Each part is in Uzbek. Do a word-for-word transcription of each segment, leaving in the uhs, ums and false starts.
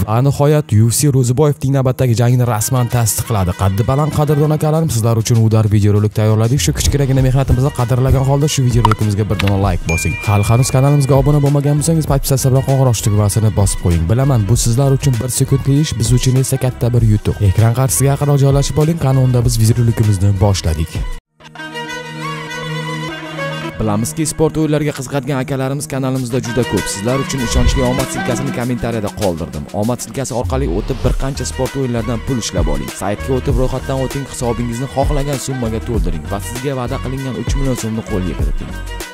Va nihoyat U F C Ro'ziboyevning navbatdagi jangini rasman tasdiqladi. Qaddi baland qadrdon akalarim, sizlar uchun u dar videorolik tayyorladik. Shu kichkinagina mehnatimizni qadrlagan holda shu videorolikimizga bir dona like bosing. Hali hanuz kanalimizga obuna bo'lmagan bo'lsangiz, pastda sabroq qo'ng'iroq tugmasini bosib qo'ying. Bilaman, bu sizlar uchun bir sekundlik ish, biz uchun esa katta bir yutuq. Ekran qarshisiga yaqinroq joylashib oling. Qani unda biz videorolikimizni boshladik. Bilamizki, sport o'yinlariga qiziqadigan akalarimiz kanalimizda juda ko'p. Sizlar uchun ishonchli omad silkasini kommentariyada qoldirdim. Omad silkasi orqali o'tib bir qancha sport o'yinlaridan pul ishlab oling. Saytga o'tib ro'yxatdan o'ting, hisobingizni xohlagan summaga to'ldiring va sizga va'da qilingan uch million so'mni qo'lga kiriting.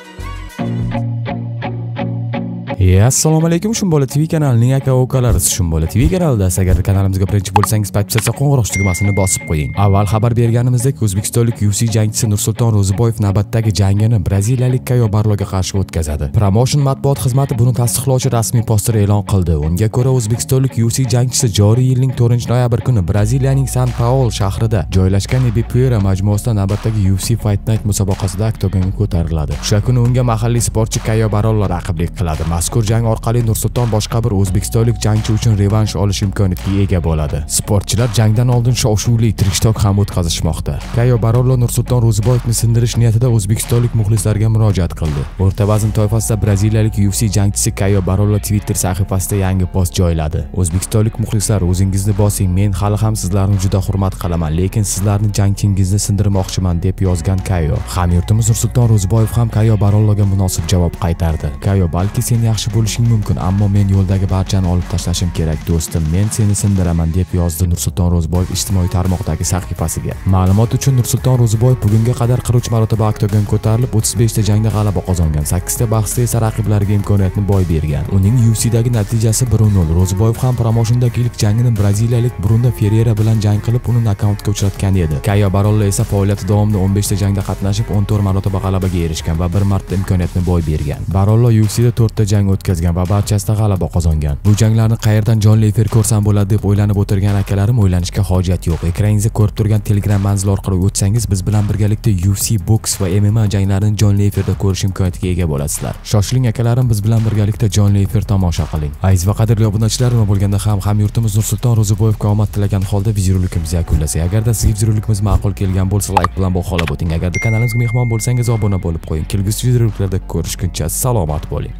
Assalomu alaykum, Shumbola T V kanalining aka-ukalari. Shumbola T V kanalida agar kanalimizga birinchi bo'lsangiz, pastda qo'ng'iroq tugmasini bosib qo'ying. Avval xabar berganimizdek, o'zbekistonlik U F C jangchisi Nursulton Ro'ziboyev navbatdagi jangini braziliyalik Caio Barloga qarshi o'tkazadi. Promotion matbuot xizmati buni tasdiqlovchi rasmiy poster e'lon qildi. Unga ko'ra, o'zbekistonlik U F C jangchisi joriy yilning to'rtinchi noyabr kuni Braziliyaning San Paul shahrida joylashgan Ibipera majmuasida navbatdagi U F C Fight Night musobaqasida oktagonga ko'tariladi. O'sha kuni unga mahalliy sportchi Caio Barlo raqiblik qiladi. Mazkur jang orqali Nursulton boshqa bir o'zbekistonlik jangchi uchun revansh olish imkoniyatiga ega bo'ladi. Sportchilar jangdan oldin shov-shuvli triktok ham o'tkazishmoqda. Caio Barlo Nursulton Ro'ziboyevni sindirish niyatida o'zbekistonlik muxlislarga murojaat qildi. O'rta vazn toifasida braziliyalik U F C jangchisi Caio Barlo Twitter sahifasida yangi post joyladi. O'zbekistonlik muxlislar, o'zingizni bosing, men hali ham sizlarni juda hurmat qilaman, lekin sizlarni jangchingizni sindirmoqchiman deb yozgan Caio. Hamyurtimiz Nursulton Ro'ziboyev ham Caio Barloga munosib javob qaytardi. Caio, balki sen yaxshi bo'lishing mumkin, ammo men yo'ldagi barchani olib tashlashim kerak, do'stim. Men seni sindiraman deb yozdi Nursulton Ro'ziboyev ijtimoiy tarmoqdagi sahifasiga. Ma'lumot uchun, Nursulton Ro'ziboyev bugunga qadar qirq uch marotaba oktagon ko'tarilib, o'ttiz besh ta jangda g'alaba qozongan. sakkiz ta bahsda esa raqiblariga imkoniyatni boy bergan. Uning U F C'dagi natijasi bir nol. Ro'ziboyev ham promoshondagi ilk jangini braziliyalik Bruno Ferreira bilan jang qilib, uni nokautga uchratgan edi. Caio Barlo esa faoliyati davomida o'n besh ta jangda qatnashib, o'n to'rt marotaba g'alabaga erishgan va bir marta imkoniyatni boy bergan. Barlo U F C'da to'rt ta jang o'tkazgan va barchasida g'alaba qozongan. Bu janglarni qayerdan jonli efir ko'rsam bo'ladi deb o'ylanib o'tirgan akalarim, o'ylanishga hojat yo'q. Ekraningizda ko'rib turgan Telegram manzili orqali o'tsangiz, biz bilan birgalikda U F C, boks va M M A janglarini jonli efirda ko'rish imkoniyatiga ega bo'lasizlar. Shoshiling akalarim, biz bilan birgalikda jonli efir tomosha qiling. Aziz va qadrli obunachilar, nima bo'lganda ham hamyurtimiz Nursulton Ro'ziboyevga omad tilagan holda videorolikimizni yakunlasak. Agarda sizga videorolikimiz ma'qul kelgan bo'lsa, like bilan baholab o'ting. Agarda kanalimizga mehmon bo'lsangiz, obuna bo'lib qo'ying. Kelgusi videoroliklarda ko'rishguncha salomat bo'ling.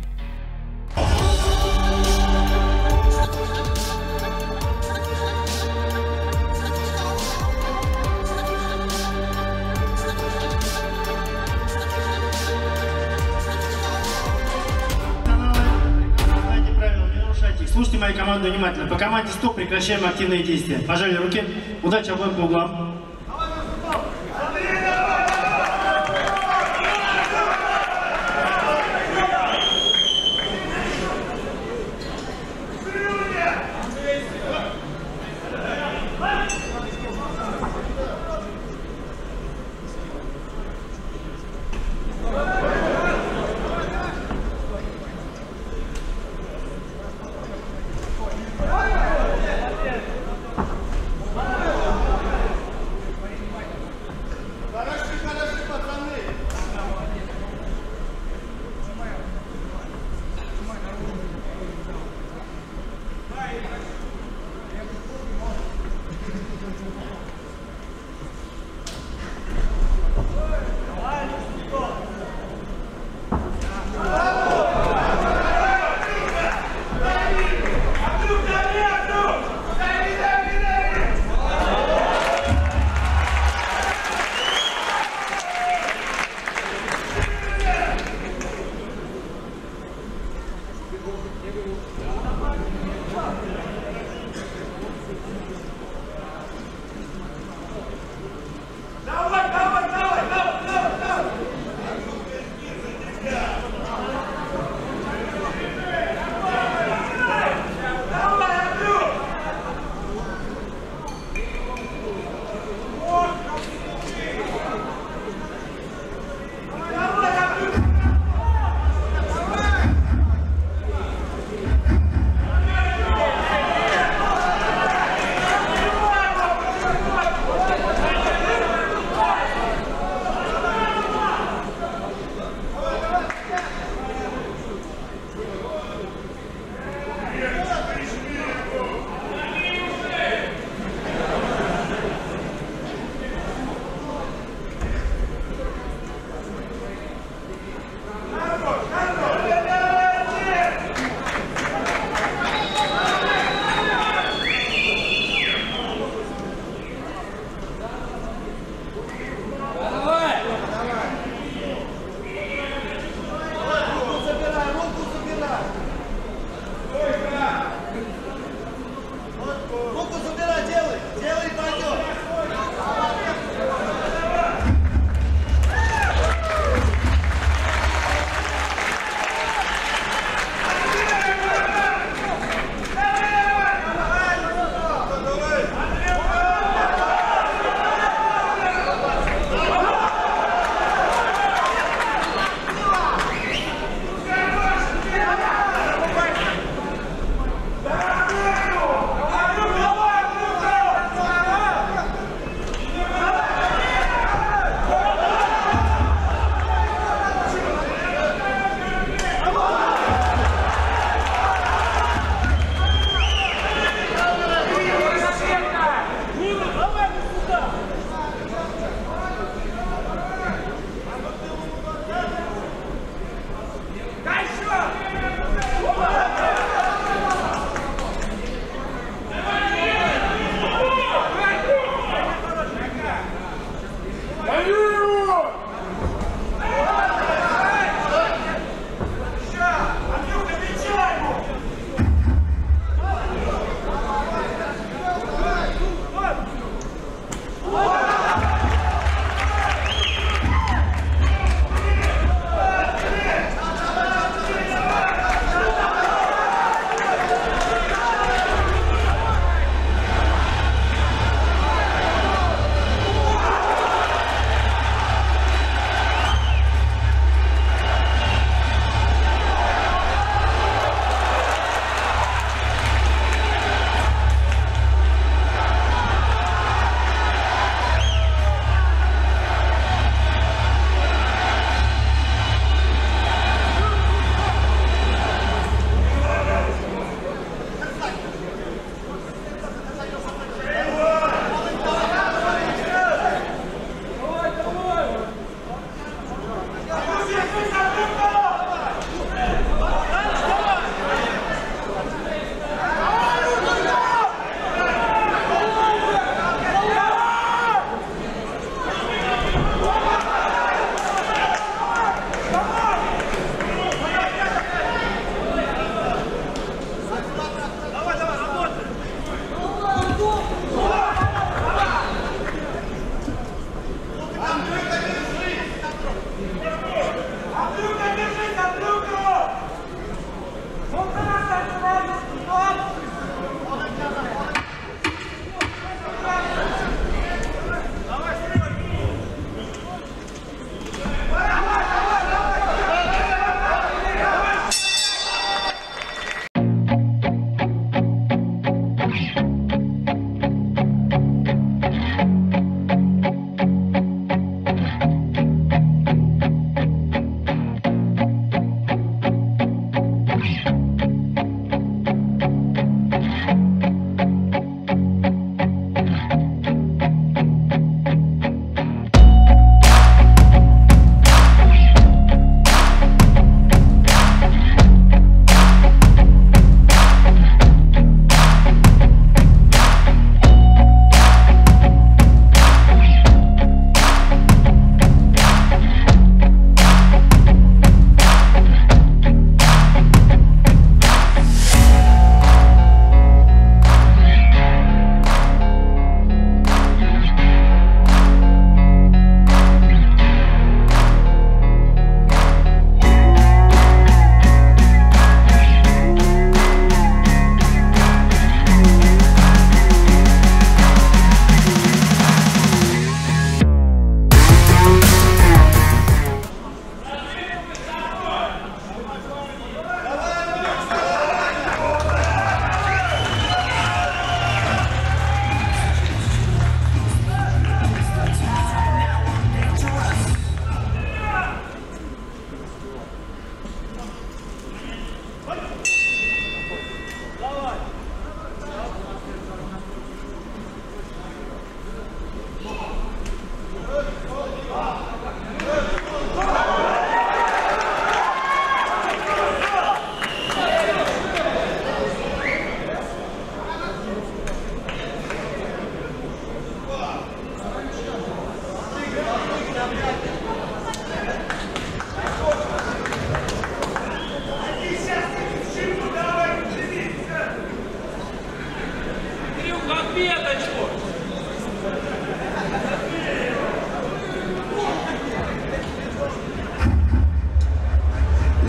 Слушайте мою команду внимательно. По команде стоп, прекращаем активные действия. Пожали руки. Удачи обоим по углам.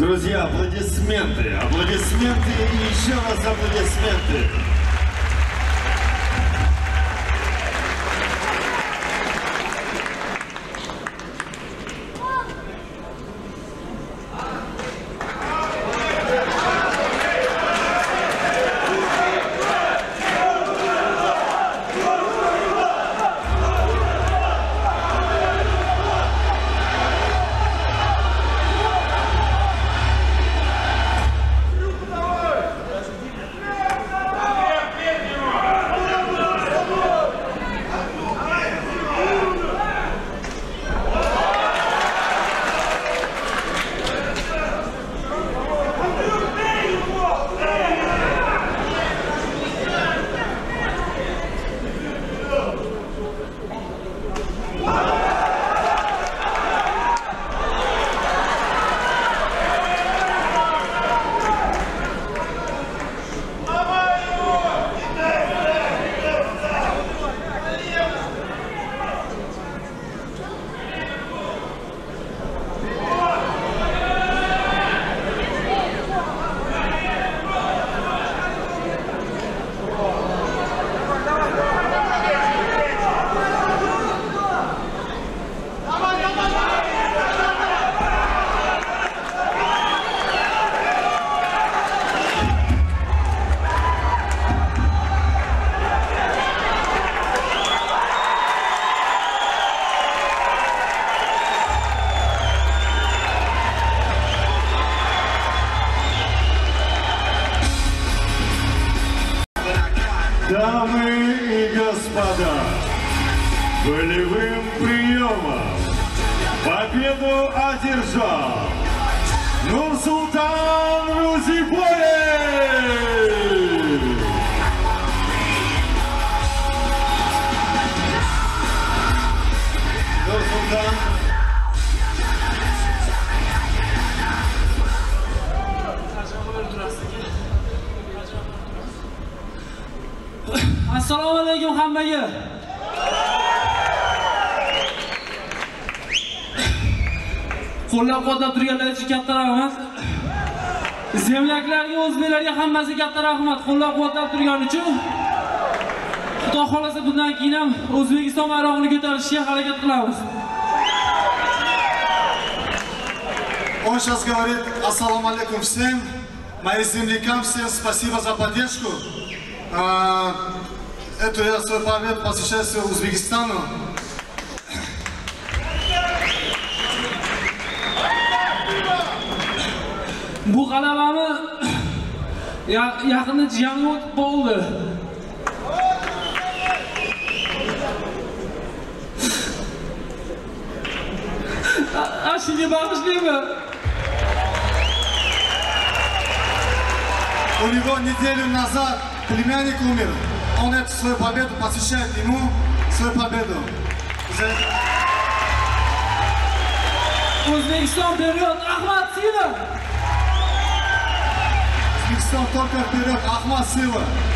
Друзья, аплодисменты, аплодисменты и еще раз аплодисменты. Дамы и господа, болевым приемом победу одержал Нурсултан Рузибоев! Нурсултан. Assalomu alaykum hammaga. Qo'llab-quvvatlab turganlar uchun katta rahmat. Zemlaklarga, o'zbeklarga hammasiga katta rahmat. Qo'llab-quvvatlab turgani uchun. Xudo xolasa bundan keyin ham O'zbekiston bayrog'ini ko'tarishga harakat qilamiz. Он сейчас говорит: ассаламу алейкум всем, моим землякам, всем спасибо за поддержку. Эту я свой победу посвящаю Узбекистану. Bu g'alabani yaqinda jiyanim o'tib bo'ldi. Ashunga bag'ishlayman. У него неделю назад племянник умер. Он эту свою победу посвящает ему, свою победу. O'zbekiston beriyot, Ahmad Sila. O'zbekiston только вперед, Ahmad Sila.